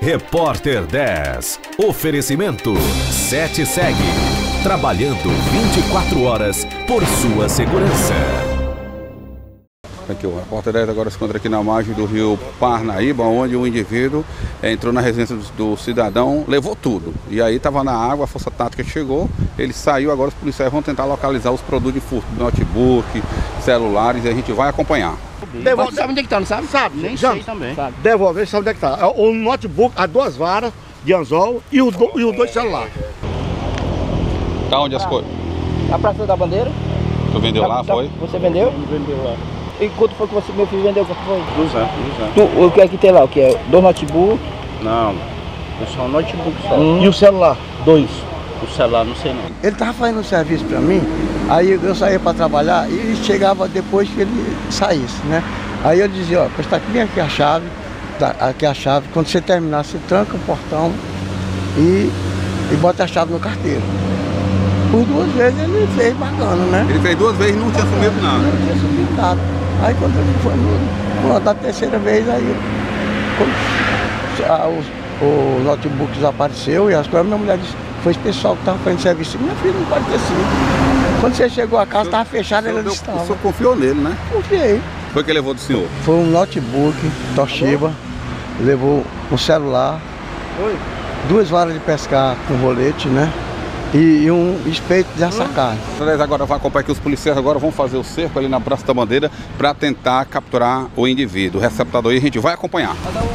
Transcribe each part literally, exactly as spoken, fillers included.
Repórter dez. Oferecimento sete segue. Trabalhando vinte e quatro horas por sua segurança. Aqui, o Repórter dez agora se encontra aqui na margem do rio Parnaíba, onde um indivíduo entrou na residência do, do cidadão, levou tudo. E aí estava na água, a Força Tática chegou, ele saiu, agora os policiais vão tentar localizar os produtos de furto, notebook, celulares, e a gente vai acompanhar. Devolve, sabe onde é que tá, não sabe? Sabe, nem sei também. Sabe. Devolver, sabe onde é que tá. O notebook, as duas varas de anzol e os do, e os dois celulares. Tá onde as ah, coisas? A Praça da Bandeira. Tu vendeu tá, lá, tá, foi? Você vendeu? Vendeu lá. E quanto foi que você, meu filho, vendeu? Quanto foi? duzentos, duzentos. Tu, o que é que tem lá? O que é? Dois notebooks? Não, é só um notebook só. Hum. E o celular? Dois. O celular, não sei não. Ele tava fazendo um serviço para mim, aí eu saía para trabalhar e chegava depois que ele saísse, né? Aí eu dizia, ó, está aqui, vem aqui a chave, tá, aqui a chave, quando você terminar, você tranca o portão e, e bota a chave no carteiro. Por duas vezes ele fez bacana, né? Ele fez duas vezes e não tinha sumido nada. Não tinha sumido nada. Aí quando ele foi no, no, da terceira vez, aí quando, a, o, o notebook desapareceu e as coisas, minha mulher disse, foi esse pessoal que estava fazendo serviço. Minha filha não pode ter sido. Quando você chegou a casa, estava fechada, ela disse, O senhor confiou nele, né? Confiei. Foi que ele levou do senhor? Foi um notebook, Toshiba, levou um celular, Oi. duas varas de pescar com rolete, né? E, e um espeto de assar carne. Agora vai acompanhar que os policiais agora vão fazer o cerco ali na Praça da Bandeira para tentar capturar o indivíduo. O receptador aí a gente vai acompanhar.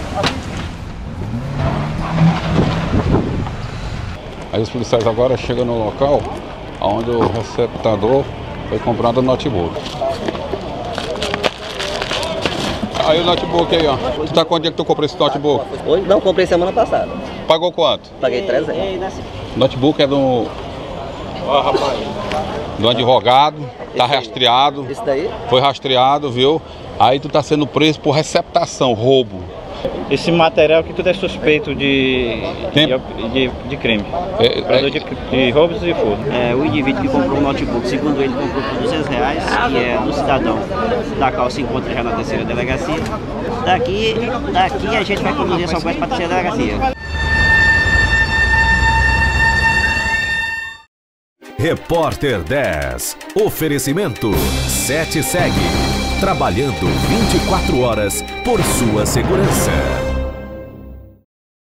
Aí os policiais agora chegam no local onde o receptador foi comprado o notebook. Aí o notebook aí, ó. Tu tá quanto dia que tu comprou esse notebook? Hoje não, comprei semana passada. Pagou quanto? Paguei trezentos. O notebook é do... do advogado, tá rastreado. Isso daí? Foi rastreado, viu? Aí tu tá sendo preso por receptação, roubo. Esse material que tudo é suspeito de, de, de, de crime. É, é, de, de roubos e furto. É, o indivíduo que comprou o notebook, segundo ele, comprou por duzentos reais, que é do cidadão, da qual se encontra já na terceira delegacia. Daqui, daqui a gente vai conduzir essa coisa para a terceira delegacia. Repórter dez. Oferecimento sete segue. Trabalhando vinte e quatro horas por sua segurança.